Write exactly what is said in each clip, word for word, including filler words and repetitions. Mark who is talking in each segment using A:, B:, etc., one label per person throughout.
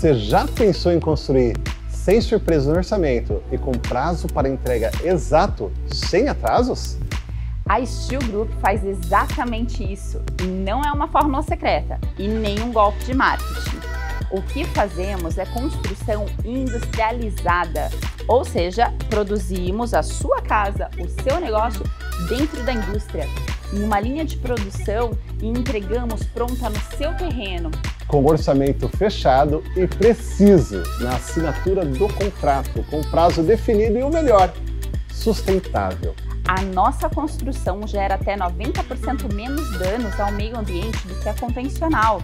A: Você já pensou em construir sem surpresa no orçamento e com prazo para entrega exato, sem atrasos?
B: A Steel Group faz exatamente isso e não é uma fórmula secreta e nem um golpe de marketing. O que fazemos é construção industrializada, ou seja, produzimos a sua casa, o seu negócio dentro da indústria, em uma linha de produção e entregamos pronta no seu terreno.
A: Com orçamento fechado e preciso na assinatura do contrato, com prazo definido e o melhor, sustentável.
B: A nossa construção gera até noventa por cento menos danos ao meio ambiente do que a convencional.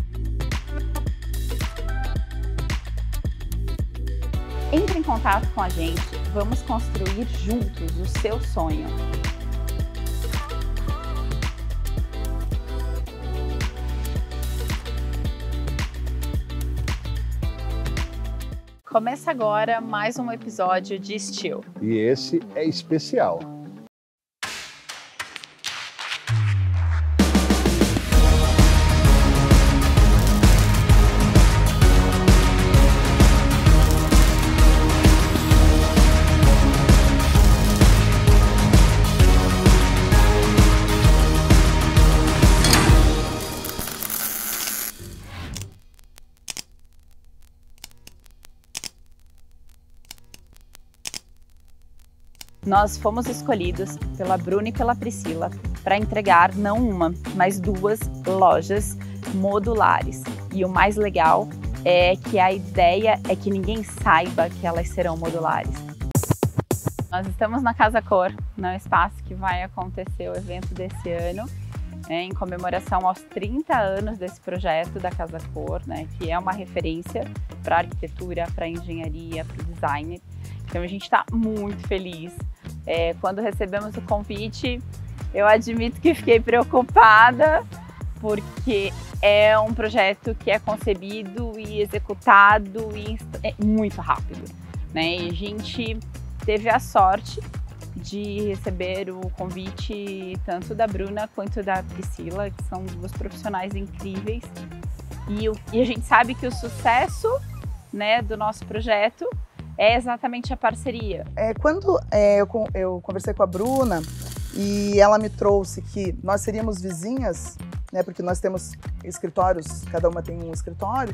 B: Entre em contato com a gente, vamos construir juntos o seu sonho. Começa agora mais um episódio de Steel.
A: E esse é especial.
B: Nós fomos escolhidos pela Bruna e pela Priscila para entregar não uma, mas duas lojas modulares. E o mais legal é que a ideia é que ninguém saiba que elas serão modulares. Nós estamos na Casa Cor, no espaço que vai acontecer o evento desse ano, né, em comemoração aos trinta anos desse projeto da Casa Cor, né, que é uma referência para a arquitetura, para a engenharia, para o design. Então a gente está muito feliz. É, quando recebemos o convite, eu admito que fiquei preocupada, porque é um projeto que é concebido e executado e é muito rápido, né? E a gente teve a sorte de receber o convite tanto da Bruna quanto da Priscila, que são duas profissionais incríveis. E, o, e a gente sabe que o sucesso, né, do nosso projeto é exatamente a parceria.
C: É, quando é, eu, eu conversei com a Bruna e ela me trouxe que nós seríamos vizinhas, né, porque nós temos escritórios, cada uma tem um escritório,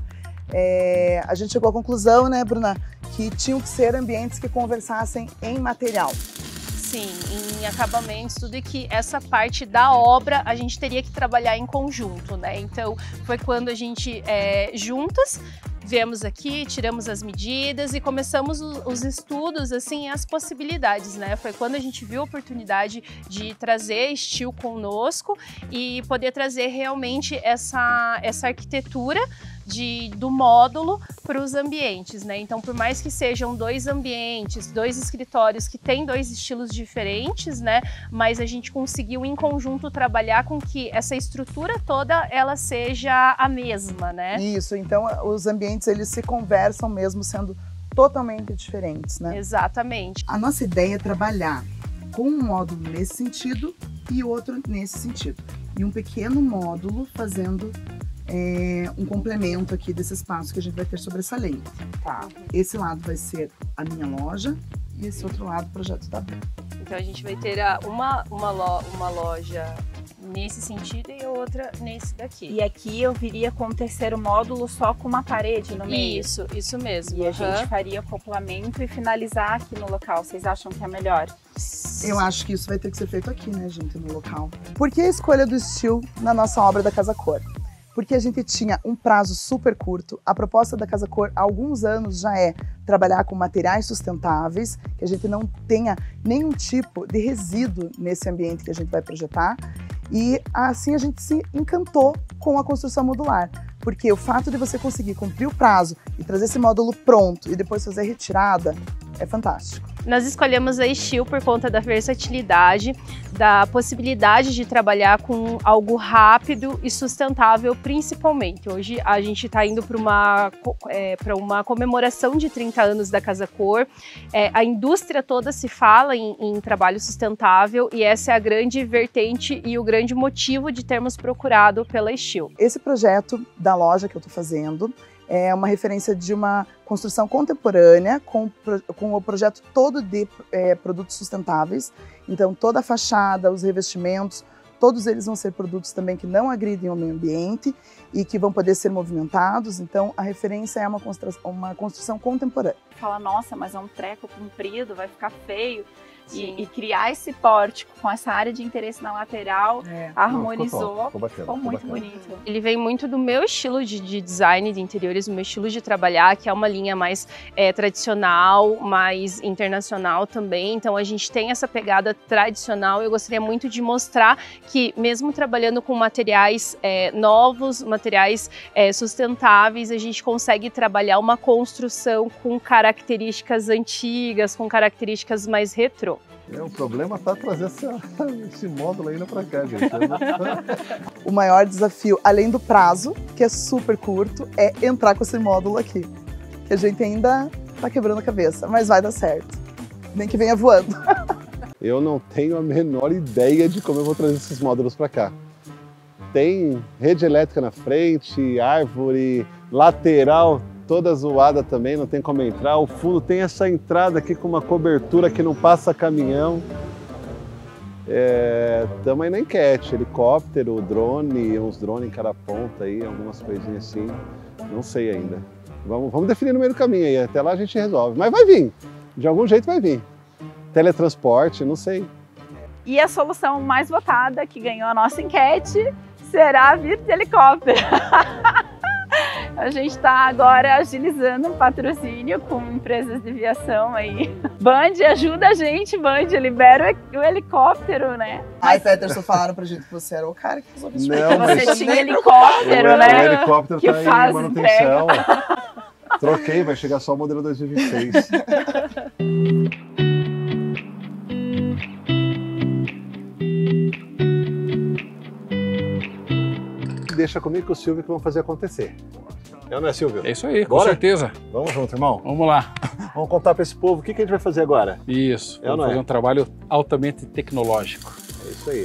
C: é, a gente chegou à conclusão, né, Bruna, que tinham que ser ambientes que conversassem em material.
D: Sim, em acabamentos, tudo, e que essa parte da obra a gente teria que trabalhar em conjunto, né? Então foi quando a gente, é, juntas, viemos aqui, tiramos as medidas e começamos os estudos, assim, as possibilidades, né? Foi quando a gente viu a oportunidade de trazer Steel conosco e poder trazer realmente essa, essa arquitetura de, do módulo para os ambientes, né? Então, por mais que sejam dois ambientes, dois escritórios que têm dois estilos diferentes, né? Mas a gente conseguiu em conjunto trabalhar com que essa estrutura toda ela seja a mesma, né?
C: Isso, então os ambientes eles se conversam mesmo sendo totalmente diferentes, né?
D: Exatamente.
C: A nossa ideia é trabalhar com um módulo nesse sentido e outro nesse sentido. E um pequeno módulo fazendo é, um complemento aqui desse espaço que a gente vai ter sobressalente. Tá. Esse lado vai ser a minha loja e esse outro lado o projeto da Bruna.
D: Então a gente vai ter uma, uma, lo, uma loja nesse sentido e outra nesse daqui.
B: E aqui eu viria com o terceiro módulo só com uma parede no meio.
D: Isso, isso mesmo.
B: E
D: uhum.
B: a gente faria o complemento e finalizar aqui no local. Vocês acham que é melhor?
C: Eu acho que isso vai ter que ser feito aqui, né, gente, no local. Por que a escolha do Steel na nossa obra da Casa Cor? Porque a gente tinha um prazo super curto. A proposta da Casa Cor há alguns anos já é trabalhar com materiais sustentáveis, que a gente não tenha nenhum tipo de resíduo nesse ambiente que a gente vai projetar. E assim a gente se encantou com a construção modular, porque o fato de você conseguir cumprir o prazo e trazer esse módulo pronto e depois fazer a retirada é fantástico.
D: Nós escolhemos a Steel por conta da versatilidade, da possibilidade de trabalhar com algo rápido e sustentável, principalmente. Hoje a gente está indo para uma, é, para uma comemoração de trinta anos da Casa Cor. É, a indústria toda se fala em, em trabalho sustentável e essa é a grande vertente e o grande motivo de termos procurado pela Steel.
C: Esse projeto da loja que eu estou fazendo É uma referência de uma construção contemporânea com, com o projeto todo de é, produtos sustentáveis. Então, toda a fachada, os revestimentos, todos eles vão ser produtos também que não agridem o meio ambiente e que vão poder ser movimentados. Então, a referência é uma construção, uma construção contemporânea.
B: Fala, nossa, mas é um treco comprido, vai ficar feio. E, e criar esse pórtico com essa área de interesse na lateral, é. harmonizou,
A: Não, ficou, ficou, bacana,
B: ficou muito
A: ficou
B: bonito.
D: Ele vem muito do meu estilo de, de design de interiores, do meu estilo de trabalhar, que é uma linha mais é, tradicional, mais internacional também. Então a gente tem essa pegada tradicional. Eu gostaria muito de mostrar que mesmo trabalhando com materiais é, novos, materiais é, sustentáveis, a gente consegue trabalhar uma construção com características antigas, com características mais retrô.
A: É, o problema tá trazer essa, esse módulo ainda para cá, gente.
C: O maior desafio, além do prazo, que é super curto, é entrar com esse módulo aqui. Que a gente ainda tá quebrando a cabeça, mas vai dar certo. Nem que venha voando.
A: Eu não tenho a menor ideia de como eu vou trazer esses módulos para cá. Tem rede elétrica na frente, árvore, lateral toda zoada também, não tem como entrar. O fundo tem essa entrada aqui com uma cobertura que não passa caminhão. Estamos é, aí na enquete, helicóptero, drone, uns drones em cada ponta aí, algumas coisinhas assim. Não sei ainda. Vamos, vamos definir no meio do caminho aí, até lá a gente resolve. Mas vai vir, de algum jeito vai vir. Teletransporte, não sei.
B: E a solução mais votada, que ganhou a nossa enquete, será vir de helicóptero. A gente está agora agilizando um patrocínio com empresas de aviação aí. Band, ajuda a gente, Band, libera o helicóptero, né?
C: Ai, Peterson, falaram pra gente que você era o cara que resolveu isso.
B: Não, mas você tinha helicóptero,
A: o,
B: né?
A: O helicóptero
B: que
A: tá
B: faz
A: em manutenção. Troquei, vai chegar só o modelo dois mil e vinte e seis. Deixa comigo com o Silvio que vamos fazer acontecer. É ou não é, Silvio?
E: É isso aí, com
A: Bora?
E: certeza.
A: Vamos junto, irmão?
E: Vamos lá.
A: Vamos contar para esse povo o que, que a gente vai fazer agora.
E: Isso,
A: é
E: vamos fazer
A: é?
E: um trabalho altamente tecnológico.
A: É isso aí.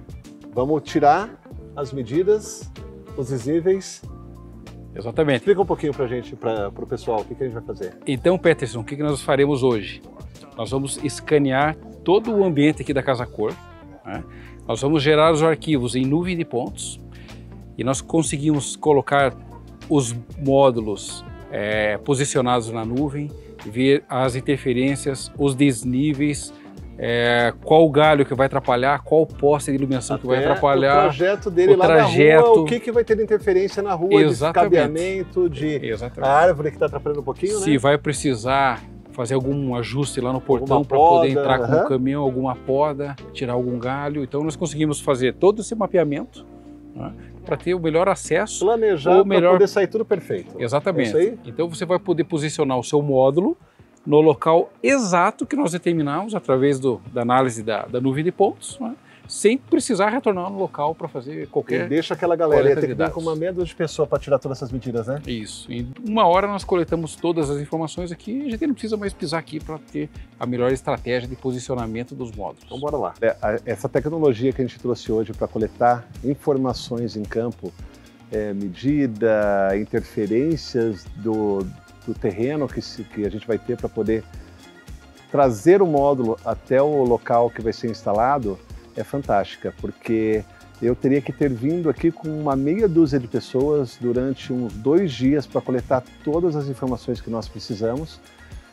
A: Vamos tirar as medidas, os visíveis.
E: Exatamente.
A: Explica um pouquinho para a gente, para o pessoal, o que, que a gente vai fazer.
E: Então, Peterson, o que, que nós faremos hoje? Nós vamos escanear todo o ambiente aqui da Casa Cor, né? Nós vamos gerar os arquivos em nuvem de pontos e nós conseguimos colocar os módulos é, posicionados na nuvem, ver as interferências, os desníveis, é, qual galho que vai atrapalhar, qual poste de iluminação
A: Até
E: que vai atrapalhar.
A: O projeto dele
E: o
A: lá
E: trajeto,
A: na rua, o que, que vai ter de interferência na rua,
E: exatamente,
A: de escabeamento, de
E: exatamente.
A: A árvore que está atrapalhando um pouquinho,
E: Se
A: né?
E: vai precisar fazer algum ajuste lá no portão para
A: poda,
E: poder entrar com
A: uhum.
E: um caminhão, alguma poda, tirar algum galho. Então nós conseguimos fazer todo esse mapeamento, né, para ter o melhor acesso.
A: Planejar
E: melhor...
A: para poder sair tudo perfeito.
E: Exatamente.
A: É isso aí?
E: Então você vai poder posicionar o seu módulo no local exato que nós determinamos através do, da análise da, da nuvem de pontos, né, sem precisar retornar no local para fazer qualquer...
A: E deixa aquela galera aí, tem que vir
E: dados.
A: com uma meia dúzia de pessoa para tirar todas essas medidas, né?
E: Isso. Em uma hora nós coletamos todas as informações aqui e a gente não precisa mais pisar aqui para ter a melhor estratégia de posicionamento dos módulos.
A: Então bora lá. É, a, essa tecnologia que a gente trouxe hoje para coletar informações em campo, é, medida, interferências do, do terreno que, se, que a gente vai ter para poder trazer o módulo até o local que vai ser instalado, é fantástica, porque eu teria que ter vindo aqui com uma meia dúzia de pessoas durante uns dois dias para coletar todas as informações que nós precisamos,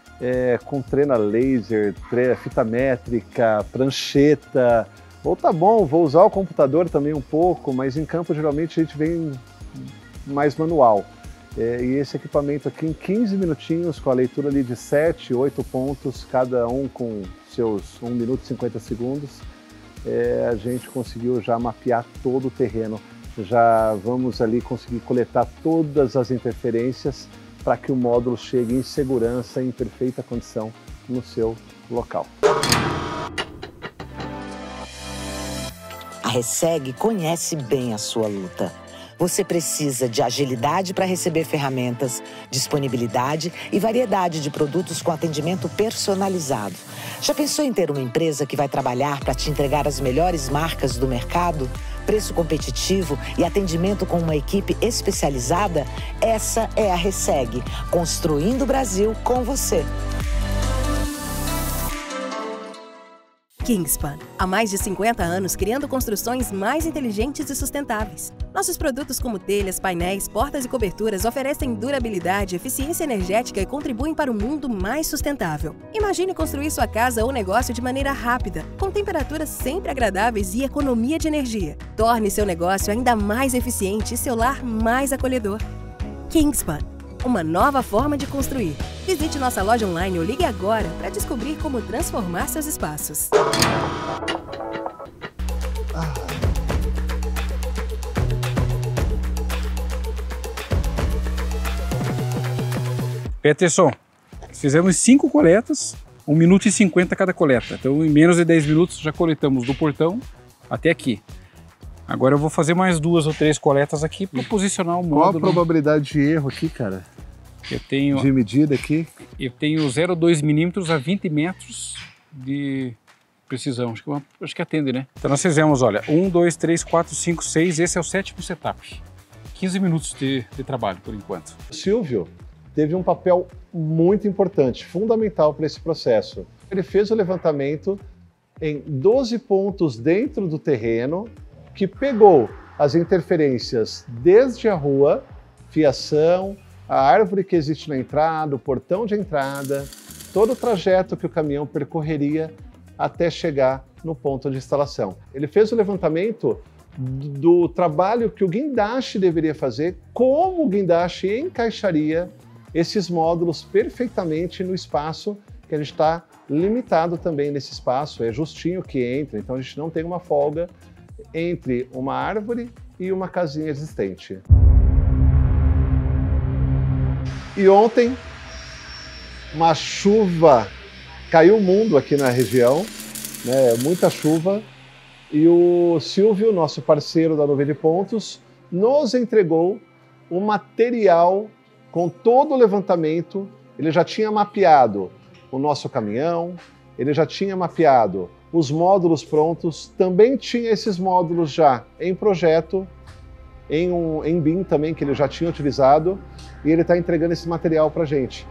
A: é, com trena laser, tre fita métrica, prancheta, ou tá bom, vou usar o computador também um pouco, mas em campo geralmente a gente vem mais manual. É, e esse equipamento aqui em quinze minutinhos, com a leitura ali de sete, oito pontos, cada um com seus um minuto e cinquenta segundos, É, a gente conseguiu já mapear todo o terreno, já vamos ali conseguir coletar todas as interferências para que o módulo chegue em segurança, em perfeita condição no seu local.
F: A Reseg conhece bem a sua luta. Você precisa de agilidade para receber ferramentas, disponibilidade e variedade de produtos com atendimento personalizado. Já pensou em ter uma empresa que vai trabalhar para te entregar as melhores marcas do mercado? preço competitivo e atendimento com uma equipe especializada? Essa é a Reseg, construindo o Brasil com você.
G: Kingspan, há mais de cinquenta anos criando construções mais inteligentes e sustentáveis. Nossos produtos como telhas, painéis, portas e coberturas oferecem durabilidade, eficiência energética e contribuem para um mundo mais sustentável. Imagine construir sua casa ou negócio de maneira rápida, com temperaturas sempre agradáveis e economia de energia. Torne seu negócio ainda mais eficiente e seu lar mais acolhedor. Kingspan, uma nova forma de construir. Visite nossa loja online ou ligue agora para descobrir como transformar seus espaços.
A: Ah.
E: Peterson, fizemos cinco coletas, um minuto e cinquenta cada coleta. Então, em menos de dez minutos, já coletamos do portão até aqui. Agora eu vou fazer mais duas ou três coletas aqui para posicionar o módulo.
A: Qual a probabilidade de erro aqui, cara?
E: Eu tenho,
A: de medida aqui?
E: Eu tenho zero vírgula dois milímetros a vinte metros de precisão. Acho que, uma, acho que atende, né? Então nós fizemos, olha, um, dois, três, quatro, cinco, seis, esse é o sétimo setup. quinze minutos de, de trabalho, por enquanto.
A: O Silvio teve um papel muito importante, fundamental para esse processo. Ele fez o levantamento em doze pontos dentro do terreno, que pegou as interferências desde a rua, fiação, a árvore que existe na entrada, o portão de entrada, todo o trajeto que o caminhão percorreria até chegar no ponto de instalação. Ele fez o levantamento do trabalho que o guindaste deveria fazer, como o guindaste encaixaria esses módulos perfeitamente no espaço, que a gente está limitado também nesse espaço, é justinho que entra, então a gente não tem uma folga entre uma árvore e uma casinha existente. E ontem, uma chuva, caiu o mundo aqui na região, né, muita chuva, e o Silvio, nosso parceiro da Nuvem de Pontos, nos entregou um material com todo o levantamento. Ele já tinha mapeado o nosso caminhão, ele já tinha mapeado os módulos prontos, também tinha esses módulos já em projeto, em um em B I M também, que ele já tinha utilizado, e ele está entregando esse material para a gente.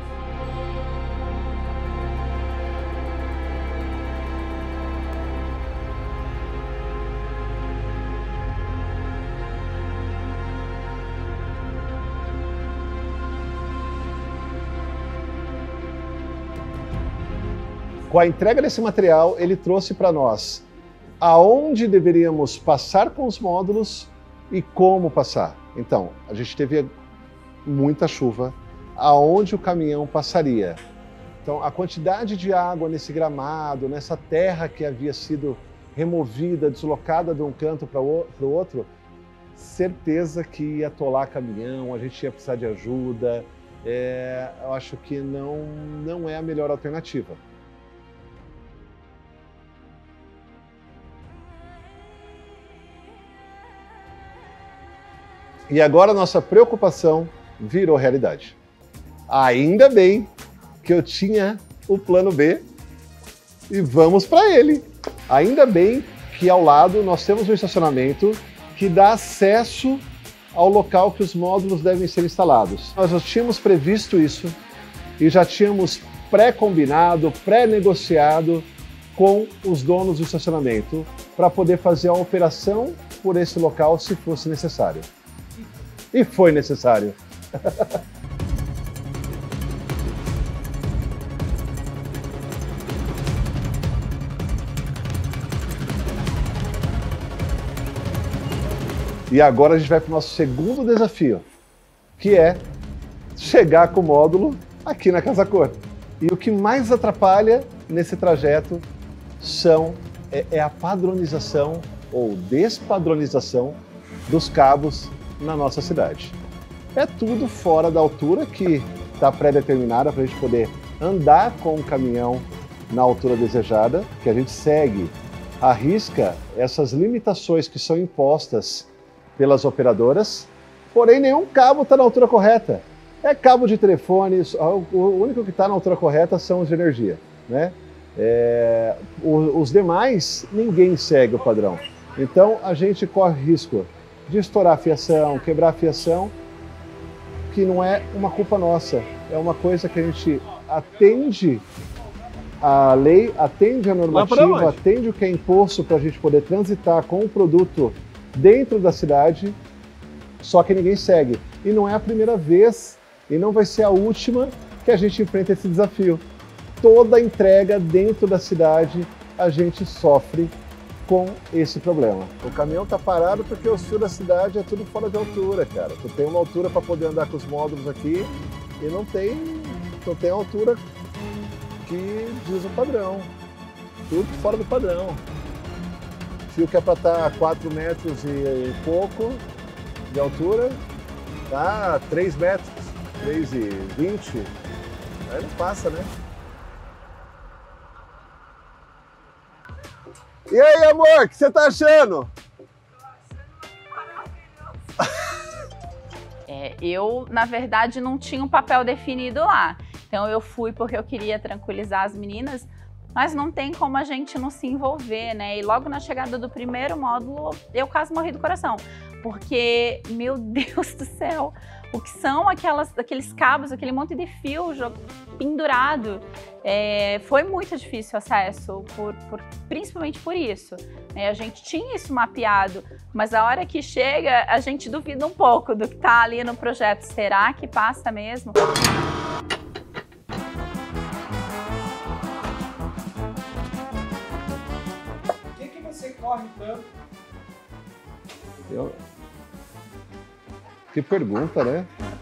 A: Com a entrega desse material, ele trouxe para nós aonde deveríamos passar com os módulos e como passar. Então, a gente teve muita chuva, aonde o caminhão passaria. Então, a quantidade de água nesse gramado, nessa terra que havia sido removida, deslocada de um canto para o outro, certeza que ia atolar caminhão, a gente ia precisar de ajuda. É, eu acho que não, não é a melhor alternativa. E agora a nossa preocupação virou realidade. Ainda bem que eu tinha o plano B e vamos para ele. Ainda bem que ao lado nós temos um estacionamento que dá acesso ao local que os módulos devem ser instalados. Nós já tínhamos previsto isso e já tínhamos pré-combinado, pré-negociado com os donos do estacionamento para poder fazer a operação por esse local se fosse necessário. E foi necessário. E agora a gente vai para o nosso segundo desafio, que é chegar com o módulo aqui na Casa Cor. E o que mais atrapalha nesse trajeto são, é, é a padronização ou despadronização dos cabos na nossa cidade. É tudo fora da altura que está pré-determinada para a gente poder andar com o caminhão na altura desejada, que a gente segue à risca essas limitações que são impostas pelas operadoras, porém nenhum cabo está na altura correta. É cabo de telefone, o único que está na altura correta são os de energia, né? É, os demais, ninguém segue o padrão. Então a gente corre risco de estourar a fiação, quebrar a fiação, que não é uma culpa nossa, é uma coisa que a gente atende a lei, atende a normativa, atende o que é imposto para a gente poder transitar com o produto dentro da cidade, só que ninguém segue. E não é a primeira vez e não vai ser a última que a gente enfrenta esse desafio. Toda entrega dentro da cidade a gente sofre com esse problema. O caminhão tá parado porque o sul da cidade é tudo fora de altura, cara. Tu tem uma altura para poder andar com os módulos aqui e não tem, não tem altura que diz o padrão. Tudo fora do padrão. Fio que é para estar quatro metros e pouco de altura, tá três metros, três e vinte. Aí não passa, né? E aí, amor, o que você tá achando?
B: É, eu, na verdade, não tinha um papel definido lá. Então eu fui porque eu queria tranquilizar as meninas, mas não tem como a gente não se envolver, né? E logo na chegada do primeiro módulo, eu quase morri do coração. Porque, meu Deus do céu, o que são aquelas, aqueles cabos, aquele monte de fio pendurado. É, foi muito difícil o acesso, por, por, principalmente por isso. É, a gente tinha isso mapeado, mas a hora que chega, a gente duvida um pouco do que está ali no projeto. Será que passa mesmo?
H: Por que que você corre tanto?
A: Eu... Que pergunta, né?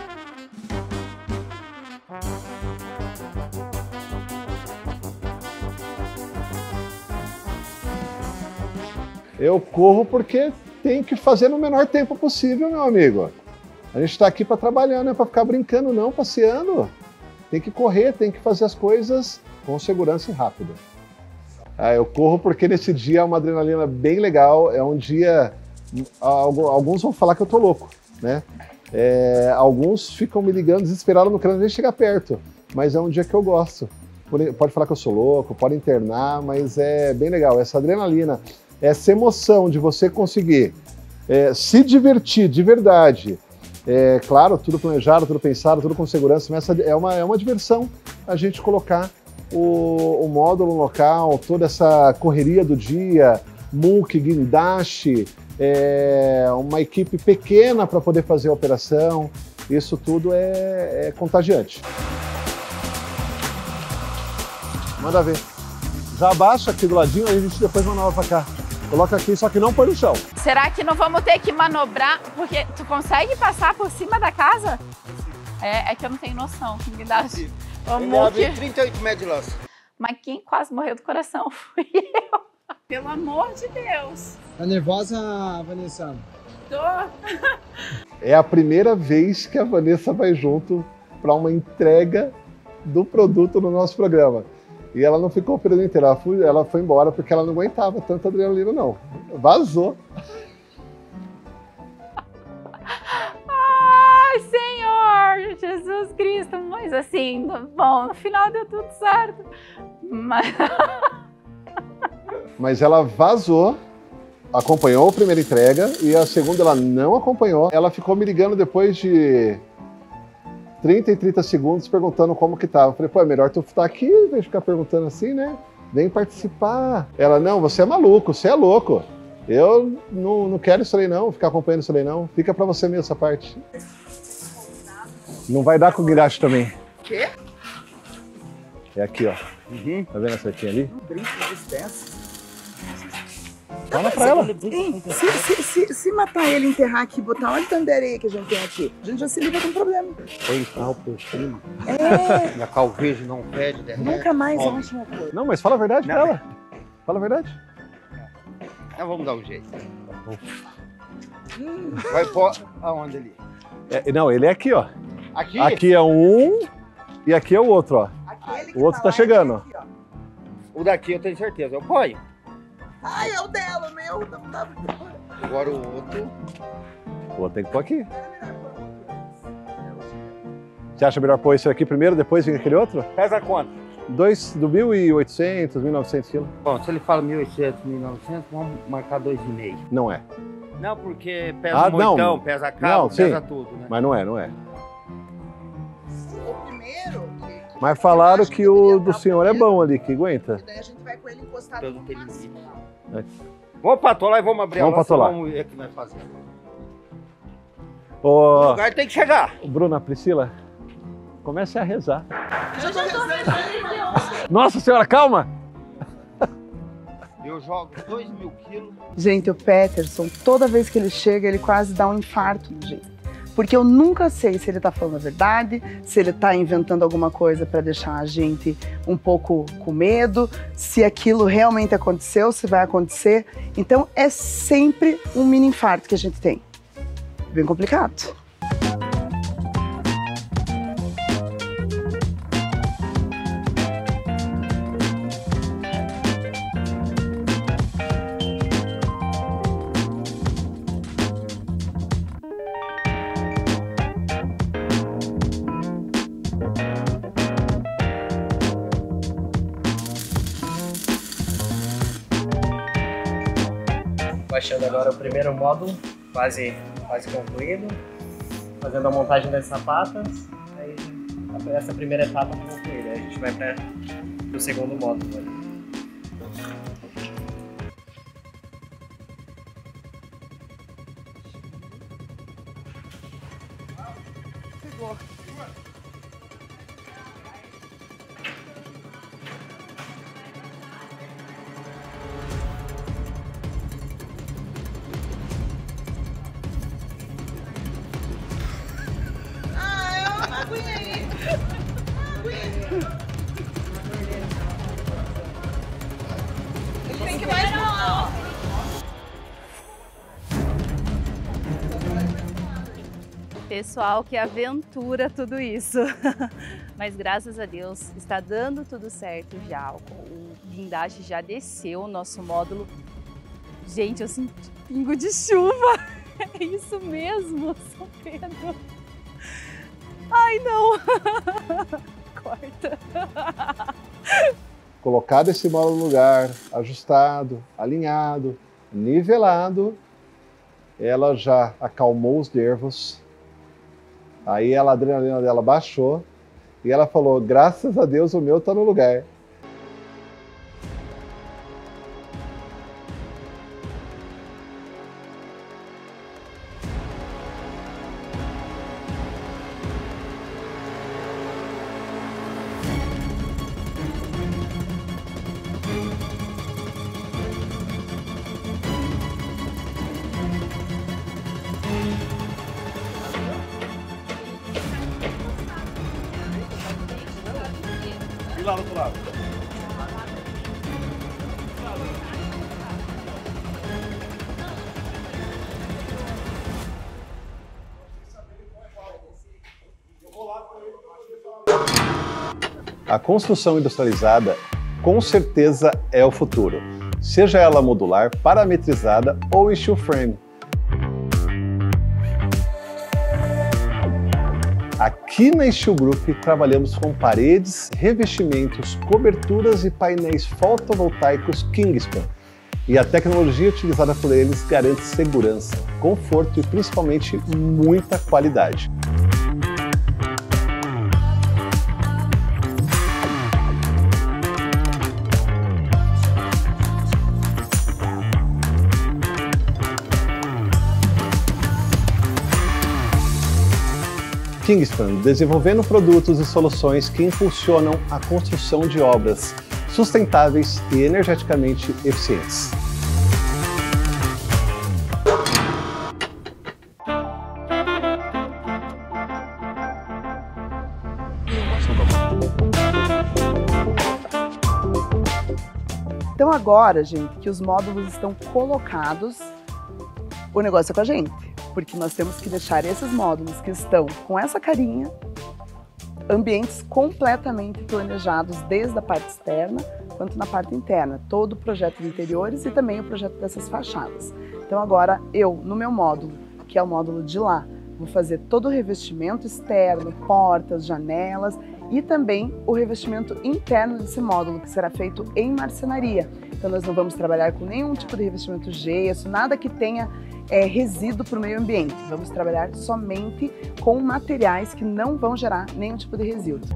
A: Eu corro porque tem que fazer no menor tempo possível, meu amigo. A gente está aqui para trabalhar, não é para ficar brincando, não, passeando. Tem que correr, tem que fazer as coisas com segurança e rápido. Ah, eu corro porque nesse dia é uma adrenalina bem legal, é um dia... Alguns vão falar que eu tô louco, né? É, alguns ficam me ligando desesperados, não querendo nem chegar perto, mas é um dia que eu gosto. Pode falar que eu sou louco, pode internar, mas é bem legal. Essa adrenalina, essa emoção de você conseguir é, se divertir de verdade, é, claro, tudo planejado, tudo pensado, tudo com segurança, mas essa é uma, é uma diversão a gente colocar o, o módulo local, toda essa correria do dia, muque, guindaste, é, uma equipe pequena para poder fazer a operação, isso tudo é, é contagiante. Manda ver. Já abaixa aqui do ladinho, aí a gente depois manobra para cá. Coloca aqui, só que não põe no chão.
B: Será que não vamos ter que manobrar? Porque tu consegue passar por cima da casa? É, é que eu não tenho noção. Que me dá...
H: Ele abre trinta e oito metros de laço.
B: Mas quem quase morreu do coração fui eu. Pelo amor de Deus.
H: Tá nervosa, Vanessa?
B: Tô.
A: É a primeira vez que a Vanessa vai junto para uma entrega do produto no nosso programa. E ela não ficou o período inteiro, ela foi, ela foi embora porque ela não aguentava tanta adrenalina, não. Vazou.
B: Ai, Senhor, Jesus Cristo. Mas assim, bom, no final deu tudo certo. Mas...
A: Mas ela vazou, acompanhou a primeira entrega e a segunda ela não acompanhou. Ela ficou me ligando depois de trinta e trinta segundos perguntando como que tava. Eu falei, pô, é melhor tu estar aqui em vez de ficar perguntando assim, né? Vem participar. Ela, não, você é maluco, você é louco. Eu não, não quero isso aí não, ficar acompanhando isso aí não. Fica pra você mesmo essa parte. Não vai dar com o guindaste também.
C: Quê?
A: É aqui, ó.
H: Uhum.
A: Tá vendo essa aqui ali?
C: Um brinco de dispensa.
A: Fala pra ela.
C: Hein, se, se, se, se matar ele, enterrar aqui, botar olha tanta areia que a gente tem aqui, a gente já se livra com um problema.
H: Põe pau por cima.
C: É.
H: E a calvejo não pede, derrete.
C: Nunca mais
H: Óbvio.
C: acha uma coisa.
A: Não, mas fala a verdade pra
H: Não.
A: ela. Fala a verdade.
H: Então vamos dar um jeito. Vai pôr aonde ali?
A: É, não, ele é aqui, ó.
H: Aqui?
A: Aqui é um e aqui é o outro, ó.
C: Aquele que
A: O outro tá
C: lá,
A: chegando.
C: aqui, ó.
H: O daqui eu tenho certeza, eu ponho.
C: Ai, é o dela, o meu não tava.
H: Agora o outro.
A: O outro tem que pôr aqui. Você acha melhor pôr esse aqui primeiro, depois vem aquele outro?
H: Pesa quanto?
A: Dois, do mil e oitocentos, mil e novecentos quilos?
H: Bom, se ele fala mil e oitocentos, mil e novecentos, vamos marcar dois e meio.
A: Não é.
H: Não, porque pesa
A: Ah,
H: o moitão,
A: não.
H: pesa a cabo,
A: Não,
H: pesa
A: sim.
H: tudo, né?
A: Mas não é, não é.
C: O primeiro...
A: Mas falaram
C: acho
A: que
C: que
A: o
C: deveria
A: do
C: dar
A: senhor é
C: primeiro.
A: bom ali, que aguenta.
C: E daí a gente vai com ele encostado
H: Todo
C: no
H: tem
C: máximo.
H: limite. Vamos pra atolar e vamos abrir
A: Vamos
H: a nossa,
A: pra atolar.
H: vamos ver o que nós fazemos. O
A: Ô,
H: lugar tem que chegar.
A: Bruna, Priscila, comece a rezar. Nossa senhora, calma!
H: Eu jogo dois mil quilos.
C: Gente, o Peterson, toda vez que ele chega, ele quase dá um infarto no gente. Porque eu nunca sei se ele tá falando a verdade, se ele tá inventando alguma coisa para deixar a gente um pouco com medo, se aquilo realmente aconteceu, se vai acontecer. Então é sempre um mini infarto que a gente tem. Bem complicado.
I: Baixando agora o primeiro módulo, quase, quase concluído, fazendo a montagem das sapatas, aí essa primeira etapa concluída, aí a gente vai para o segundo módulo. Ali.
C: Pegou.
B: Tem que mais não. Pessoal, que aventura tudo isso. Mas graças a Deus está dando tudo certo já. O guindaste já desceu o nosso módulo. Gente, eu senti pingo de chuva. É isso mesmo, São Pedro. Ai, não. Corta.
A: Colocado esse módulo no lugar, ajustado, alinhado, nivelado, ela já acalmou os nervos, aí a adrenalina dela baixou e ela falou, graças a Deus o meu tá no lugar. E lá do outro lado? A construção industrializada, com certeza, é o futuro. Seja ela modular, parametrizada ou em steel frame. Aqui na Steel Group trabalhamos com paredes, revestimentos, coberturas e painéis fotovoltaicos Kingspan. E a tecnologia utilizada por eles garante segurança, conforto e principalmente muita qualidade. Kingspan, desenvolvendo produtos e soluções que impulsionam a construção de obras sustentáveis e energeticamente eficientes.
C: Então agora, gente, que os módulos estão colocados, o negócio é com a gente. Porque nós temos que deixar esses módulos que estão com essa carinha, ambientes completamente planejados desde a parte externa quanto na parte interna. Todo o projeto de interiores e também o projeto dessas fachadas. Então agora eu, no meu módulo, que é o módulo de lá, vou fazer todo o revestimento externo, portas, janelas e também o revestimento interno desse módulo, que será feito em marcenaria. Então nós não vamos trabalhar com nenhum tipo de revestimento gesso, nada que tenha é, resíduo para o meio ambiente. Vamos trabalhar somente com materiais que não vão gerar nenhum tipo de resíduo.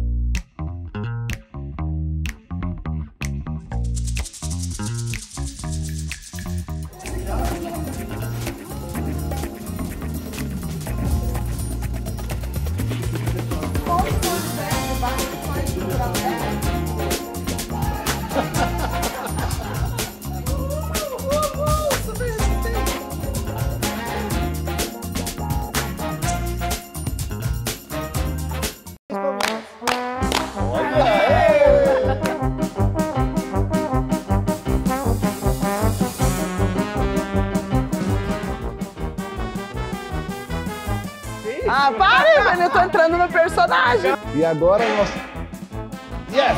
C: Ah, pare, mano, eu tô entrando no personagem.
A: E agora nós... Yes!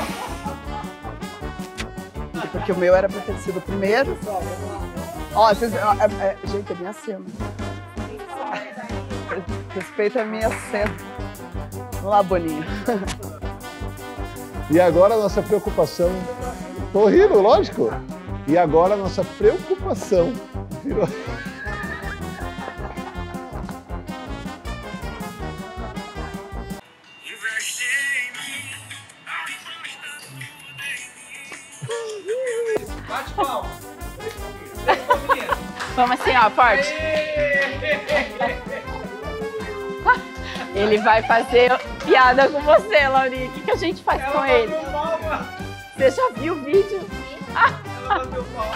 C: Porque o meu era pra ter sido o primeiro. Ó, vocês... É, é, gente, é minha cena. Respeita a minha cena. Vamos lá, Boninho.
A: E agora a nossa preocupação... Tô rindo, lógico. E agora a nossa preocupação virou...
E: Bate palma.
B: Vamos assim, ó, forte. Ele vai fazer piada com você, Laurinha. O que, que a gente faz com ele? Você já viu o vídeo?
E: Ela bateu palma.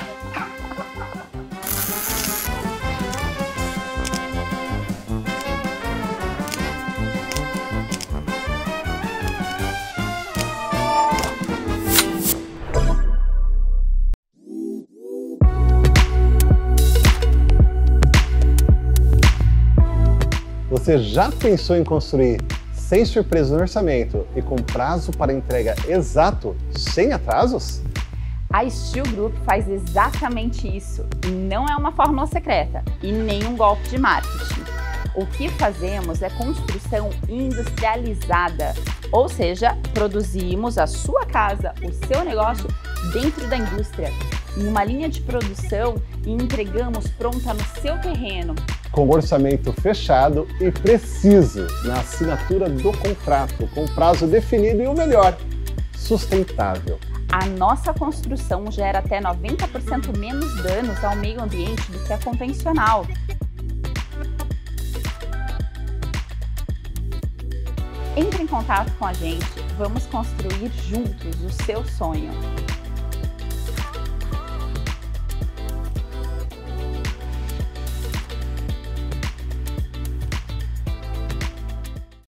A: Você já pensou em construir sem surpresa no orçamento e com prazo para entrega exato, sem atrasos?
B: A Steel Group faz exatamente isso e não é uma fórmula secreta e nem um golpe de marketing. O que fazemos é construção industrializada, ou seja, produzimos a sua casa, o seu negócio dentro da indústria, em uma linha de produção e entregamos pronta no seu terreno.
A: Com orçamento fechado e preciso na assinatura do contrato, com prazo definido e o melhor, sustentável.
B: A nossa construção gera até noventa por cento menos danos ao meio ambiente do que a convencional. Entre em contato com a gente, vamos construir juntos o seu sonho.